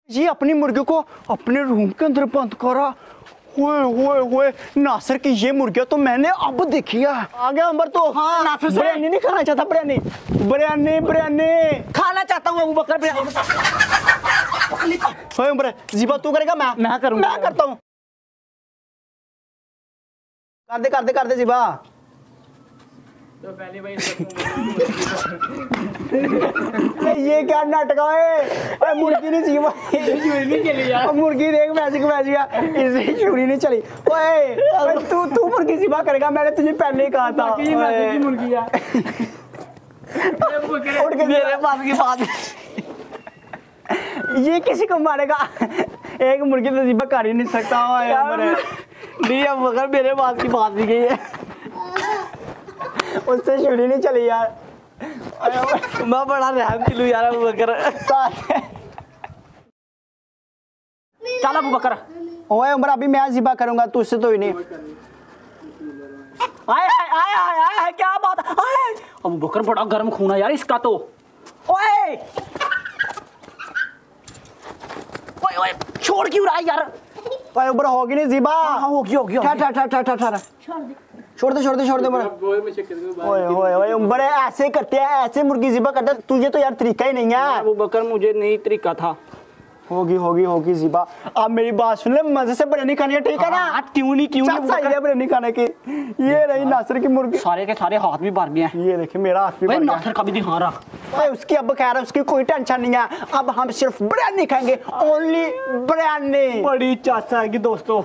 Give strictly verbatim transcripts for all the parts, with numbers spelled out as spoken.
ये अपनी मुर्गी को अपने रूम के अंदर बंद करा। हुए हुए हुए नासिर की ये मुर्गियां तो मैंने अब देखी है। आ गया अंबर तो। हाँ, बिरयानी नहीं खाना चाहता। बिरयानी बिरयानी बिरयानी खाना चाहता हूँ अबू बकर बिरयानी। अंबर जीबा तू करेगा? मैं मैं करूँगा। मैं करता हूँ। कर दे कर दे कर दे जीबा। तो पहले भाई ये क्या नाटक है? मुर्गी नहीं जीवा मुर्गी देख मैजिक मैजिक इसे चूड़ी नहीं चली। ओए तू तू मुर्गी जीवा करेगा? मैंने तुझे पहले ही कहा था मुर्गी है। उठ के मेरे पास की बात ये किसी को मारेगा? एक मुर्गी तो जीवा कर ही नहीं सकता। नहीं अब मगर मेरे पास की बात नहीं गई है। उससे चूड़ी नहीं चली यार। मैं बड़ा रहम दिलू यार अबू बकर। चल अबू बकर। ओए उमर अभी मैं ज़िबा करूंगा, तुझसे तो ही नहीं। आए आए आए आए आए क्या बात है? अबू बकर बड़ा गर्म खून है यार इसका तो। ओए ओए ओए छोड़ क्यों रहा है यार? ओए उमर होगी नहीं ज़िबा। हाँ होगी होगी ठा ठा ठा ठा ठा ठा छोड़ दे छोड़ दे छोड़ दे उमर। ओए ओए ओए उमर ऐसे करते हैं, ऐसे मुर्गी ज़िबा करते हैं। तुझे तो यार तरीका ही नहीं है। अबू बकर मुझे नहीं तरीका था। होगी होगी होगी ज़िबा। अब मेरी बात सुन ले, मजे से बिरयानी खानी है, ठीक है ना? क्यों नहीं क्यों नहीं बिरयानी खाने की। ये रही नासिर की मुर्गी। सारे के सारे हाथ भी भर गए हैं। ये देखिए मेरा हाथ भी भर गया। नासिर का भी ध्यान रख। ओए उसकी अब खैर उसकी कोई टेंशन नहीं है। अब हम सिर्फ बिरयानी खाएंगे, ओनली बिरयानी। बड़ी चाचा है कि दोस्तों।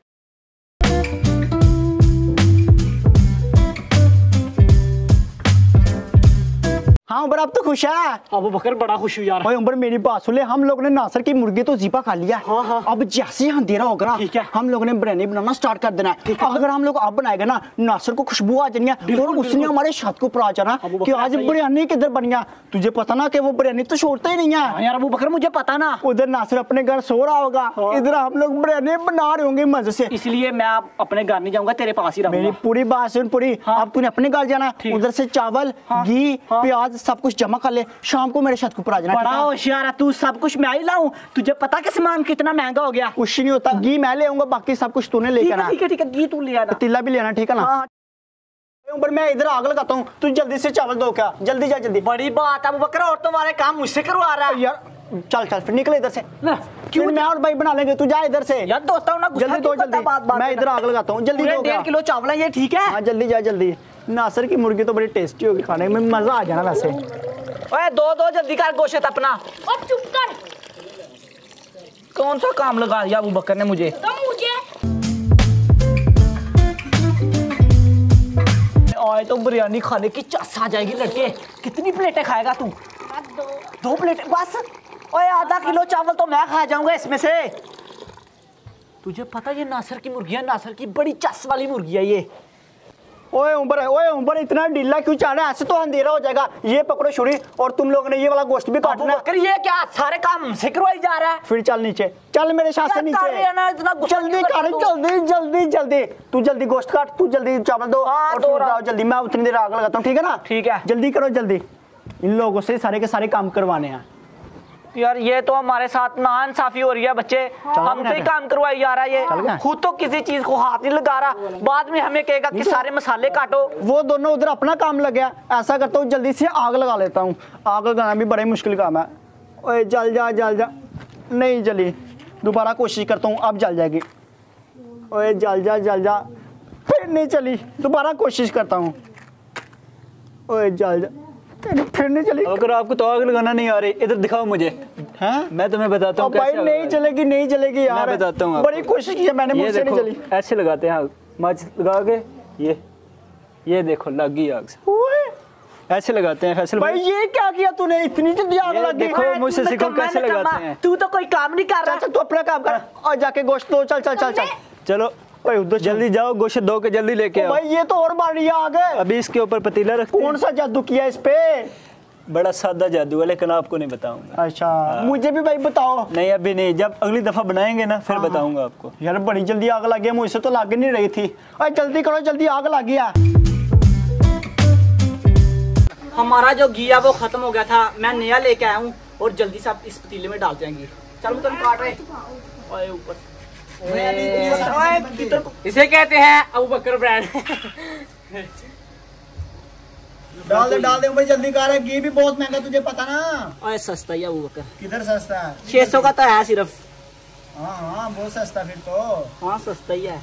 हाँ उमर अब तो खुश है। अबू बकर बड़ा खुश हूँ यार। ओए उमर मेरी बात सुन ले, हम लोग ने नासिर की मुर्गी तो ज़िबा खा लिया। हाँ हाँ। अब जैसे ही अंधेरा होगा ना, ठीक है, हम लोगों ने बिरयानी बनाना स्टार्ट कर देना है। अगर हम लोग अब बनाएगा ना, नासिर को खुशबू आ जानी है और उसने हमारे छत को ऊपर आ जाना कि आज बिरयानी किधर बनी है। तुझे पता ना कि वो बिरयानी तो छोड़ता ही नहीं है यार। अबू बकर मुझे पता ना, उधर नासिर अपने घर सो रहा होगा, इधर हम लोग बिरयानी बना रहे होंगे मजे से। इसलिए मैं आप अपने घर नहीं जाऊंगा, तेरे पास ही रहूंगा। मेरी पूरी बात सुन पूरी। अब तूने अपने घर जाना, उधर से चावल घी प्याज सब कुछ जमा कर ले, शाम को मेरे छत के ऊपर आ जाना। बड़ा होशियार है तू, सब कुछ मैं ही लाऊं? तुझे पता कि सामान कितना महंगा हो गया? कुछ नहीं होता, घी मैं ले आऊंगा, बाकी सब कुछ तूने लेकर आना। ठीक है ठीक है, घी तू ले आना, पतीला भी लेना, ठीक है ना? ऊपर मैं इधर आग लगाता हूँ, तू जल्दी से चावल दो। क्या जल्दी जा जल्दी। बड़ी बात है अबू बकर, और तुम्हारे काम मुझसे करवा रहा है यार। चल चल फिर निकल इधर से। क्यों? मैं और भाई बना लेंगे, तू जा इधर से यार। दोस्तों ना जल्दी दो जल्दी, मैं इधर आग लगाता हूँ, जल्दी दो। डेढ़ किलो चावल है ये, ठीक है? हाँ जल्दी जा जल्दी। नासिर की मुर्गी तो बड़ी टेस्टी होगी, खाने में मजा आ जाना वैसे। ओए दो दो जल्दी कर गोश्त अपना। और चुप कर। कौन सा काम लगा दिया अबू बकर ने मुझे? तो मुझे आए तो बिरयानी खाने की चस आ जाएगी लड़के। कितनी प्लेटें खाएगा तू? दो दो प्लेटें बस? ओए आधा किलो चावल तो मैं खा जाऊंगा इसमें से। तुझे पता ये नासिर की मुर्गी है, नासिर की बड़ी चस वाली मुर्गी है ये। ओए उमर ओए उमर इतना ढीला क्यों चल रहा है? ऐसे तो अंधेरा हो जाएगा। ये पकड़ो छुरी और तुम लोग ने ये वाला गोश्त भी काटना है। ये क्या सारे काम हमसे करवाई जा रहा है? फिर चल नीचे, चल मेरे साथ से नीचे। जल्दी कर, जल्दी जल्दी जल्दी। तू जल्दी गोश्त काट, तू जल्दी चावल दो और फिर जाओ जल्दी। मैं उतनी देर आग लगाता हूँ, ठीक है ना? ठीक है, जल्दी करो जल्दी। इन लोगों से सारे के सारे काम करवाने हैं यार। ये तो हमारे साथ नाइंसाफी हो रही है बच्चे, हमसे ही काम करवाई जा रहा है ये। खुद तो किसी चीज को हाथ नहीं लगा रहा, बाद में हमें कहेगा कि सारे मसाले काटो। वो दोनों उधर अपना काम लग गया। ऐसा करता हूँ जल्दी से आग लगा लेता हूँ। आग लगाना भी बड़ा मुश्किल काम है। ओए जल जा जल जा। नहीं जली, दोबारा कोशिश करता हूँ, अब जल जाएगी। ओए जल जा जल जा, फिर नहीं चली, दोबारा कोशिश करता हूँ। ओए जल जा, फिर नहीं चली। अगर आपको तो आग लगाना नहीं आ रही, इधर दिखाओ मुझे। हैं? मैं तुम्हें बताता हूँ भाई। नहीं चलेगी नहीं चलेगी यार, मैं बताता हूँ। बड़ी कोशिश की है मैंने, मुझसे नहीं चली। ऐसे लगाते हैं आग, माचिस लगा के। ये ये देखो लग गई आग से। ऐसे लगाते हैं फैसल भाई। ये क्या किया तूने? इतनी जल्दी आग लग गई। देखो मुझसे सीखो कैसे लगाते हैं। तू तो कोई काम नहीं कर रहा। चल तू अपना काम कर और जाके गोश्त दो। चल चल चल चल चलो ओए उधर जल्दी जाओ, गोश्त दो के जल्दी लेके आओ। भाई ये तो और बार रही है आग। अभी इसके ऊपर पतीला रख। कौन सा जादू किया इस पे? बड़ा सादा जादू है, लेकिन आपको नहीं बताऊंगा। अच्छा मुझे भी भाई बताओ। नहीं अभी नहीं, जब अगली दफा बनाएंगे ना फिर बताऊंगा आपको। यार बड़ी जल्दी आग लग गई, मुझसे तो लग नहीं रही थी। अरे जल्दी करो जल्दी, आग लग गया। हमारा जो घी है वो खत्म हो गया था, मैं नया लेके आया हूँ और जल्दी से आप इस पतीले में डालते हैं घी। चल मुकरम काट रहे ओए ऊपर इसे कहते हैं अबू बकर ब्रांड। डाल दे डाल दे भाई जल्दी कर, घी भी बहुत महंगा तुझे पता ना। ओए सस्ता ही है अबू बकर, किधर सस्ता है? छह सौ का तो है सिर्फ। हाँ हाँ बहुत सस्ता फिर तो। हाँ सस्ता ही है।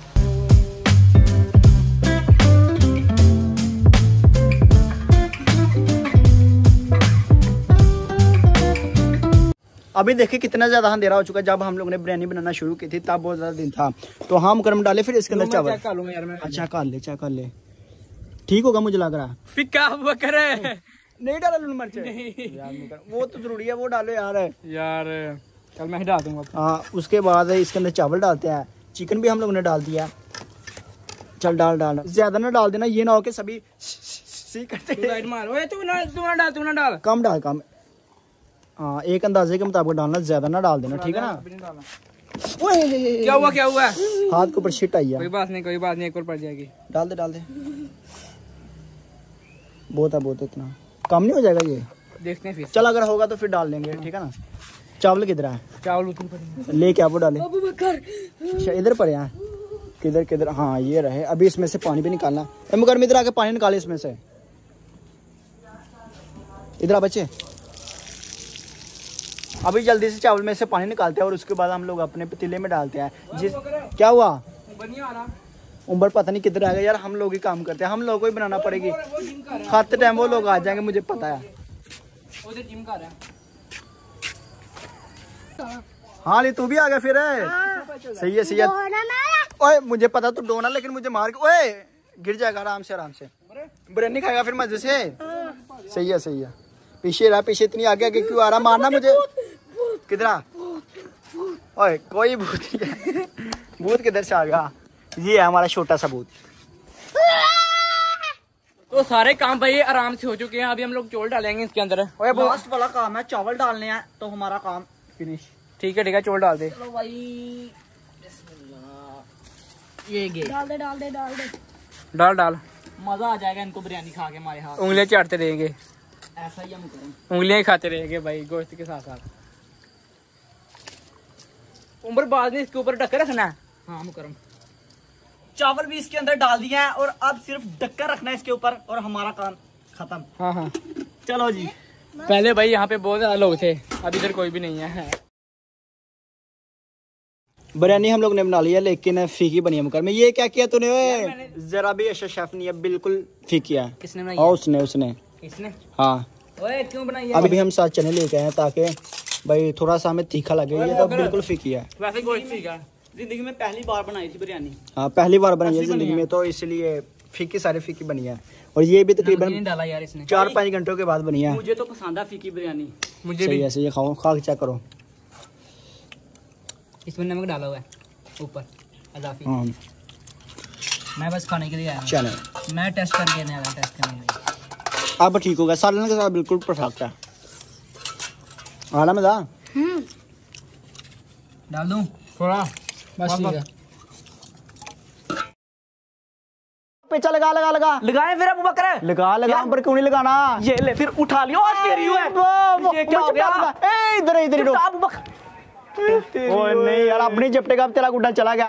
अभी देखिए कितना ज्यादा अंधेरा हो चुका है। जब हम लोग ने बिरयानी बनाना शुरू की थी तब बहुत ज्यादा दिन था, तो हम गर्म डाले फिर इसके अंदर चावल। चेक कर लूंगा यार मैं। अच्छा कर ले चेक कर ले, ठीक होगा मुझे लग रहा। फिक्का अबू बकर है। नहीं डाला लून मिर्च यार, वो तो जरूरी है, वो डालो यार। यार कल मैं ही डाल दूंगा। हाँ उसके बाद इसके अंदर चावल डालते हैं, चिकन भी हम लोग ने डाल दिया। चल डाल डाल, ज्यादा ना डाल देना, ये ना हो के सभी सी करते। तू लाइट मार। ओए तू ना तू ना डाल तू ना डाल। कम डाल कम। हाँ एक अंदाजे के मुताबिक डालना, ज्यादा ना डाल देना, ठीक है ना। ओए क्या हुआ क्या हुआ? हाथ के ऊपर शिट आई है। कोई बात नहीं कोई बात नहीं, एक और पड़ जाएगी। डाल दे डाल दे, बहुत है बहुत है, इतना कम नहीं हो जाएगा ये? देखते हैं फिर। चल अगर होगा तो फिर डाल लेंगे, ठीक है ना। चावल किधर है? चावल उतर पड़ेंगे। ले क्या वो डाले? अच्छा इधर पड़े हैं, किधर किधर? हाँ ये रहे। अभी इसमें से पानी भी निकालना है। मगर इधर आके पानी निकाले इसमें से, इधर आ बच्चे। अभी जल्दी से चावल में से पानी निकालते हैं और उसके बाद हम लोग अपने पतीले में डालते हैं। जिस क्या हुआ उम्र पता नहीं किधर आ गया यार। हम लोग ही काम करते हैं, हम लोगों को ही बनाना पड़ेगी। खाते टाइम वो लोग आ जाएंगे, मुझे पता है। हाँ ली तू भी आ गया फिर है। सही है सही है। ओए मुझे पता तू डोना, लेकिन मुझे मार के ओए गिर जाएगा। आराम से आराम से, बिरयानी खाएगा फिर मजे से। सही है सही है। पीछे रहा, पीछे इतनी आगे आगे क्यों आ रहा? मारना मुझे। किधर आ? ओए कोई भूत नहीं है। भूत किधर से आ गया? ये है हमारा छोटा सा भूत। तो सारे काम भाई आराम से हो चुके हैं। अभी हम लोग चौल डालेंगे इसके अंदर। ओए लास्ट वाला काम है, चावल डालने हैं तो हमारा काम फिनिश। ठीक है ठीक है, चौल डाल दे। चलो भाई ये गे डाल दे डाल दे डाल दे। डाल डाल, मजा आ जाएगा इनको बिरयानी खा के हमारे हाथ। उंगलियां चाटते रहेंगे, ऐसा ही हम करें। उंगलियां ही खाते रहेंगे भाई गोश्त के साथ साथ। उम्र बाद में इसके ऊपर ढक्कन रखना है। हाँ मुकरम, चावल भी इसके अंदर डाल दिया है और अब सिर्फ ढक्कन रखना है इसके ऊपर और हमारा काम खत्म। हाँ हाँ चलो जी। पहले भाई यहाँ पे बहुत ज्यादा लोग थे, अब इधर कोई भी नहीं है। बिरयानी हम लोग ने बना लिया लेकिन फीकी बनी है मुकर में। ये क्या किया तूने? ओए जरा भी अच्छा शेफ नहीं है, बिल्कुल फीकी है। किसने बनाई? और उसने उसने किसने? हाँ ओए क्यों बनाई है? अभी हम साथ चने लेके आए हैं ताकि भाई थोड़ा सा हमें तीखा लगे। ये तो बिल्कुल फीकी है। वैसे गोश्त ठीक है। जिंदगी में पहली बार बनाई थी बिरयानी। हाँ पहली बार बनी है जिंदगी में, तो इसलिए फीकी सारी फीकी बनी है। और ये भी तकरीबन डाला यार इसने। चार पाँच घंटों के बाद बनी है। मुझे तो पसंद है फीकी बिरयानी। मुझे सही भी। है सही है। खाओ खा के चेक करो। इसमें नमक डाला हुआ है ऊपर अजाफी। हाँ मैं बस खाने के लिए आया हूँ। चलो मैं टेस्ट करके नहीं आया, टेस्ट करने के लिए। अब ठीक होगा, सालन के साथ बिल्कुल परफेक्ट है। आना मजा। डाल दूं थोड़ा बस ठीक है। पेचा लगा लगा लगा लगाए फिर अबू बकर। लगा लगा पर क्यों नहीं लगाना? ये ले फिर उठा लियो। और तेरी हुआ है। ये क्या हो गया? ए इधर इधर अबू बकर ओ नहीं यार, अपनी झपटे का तेरा गुड्डा चला गया।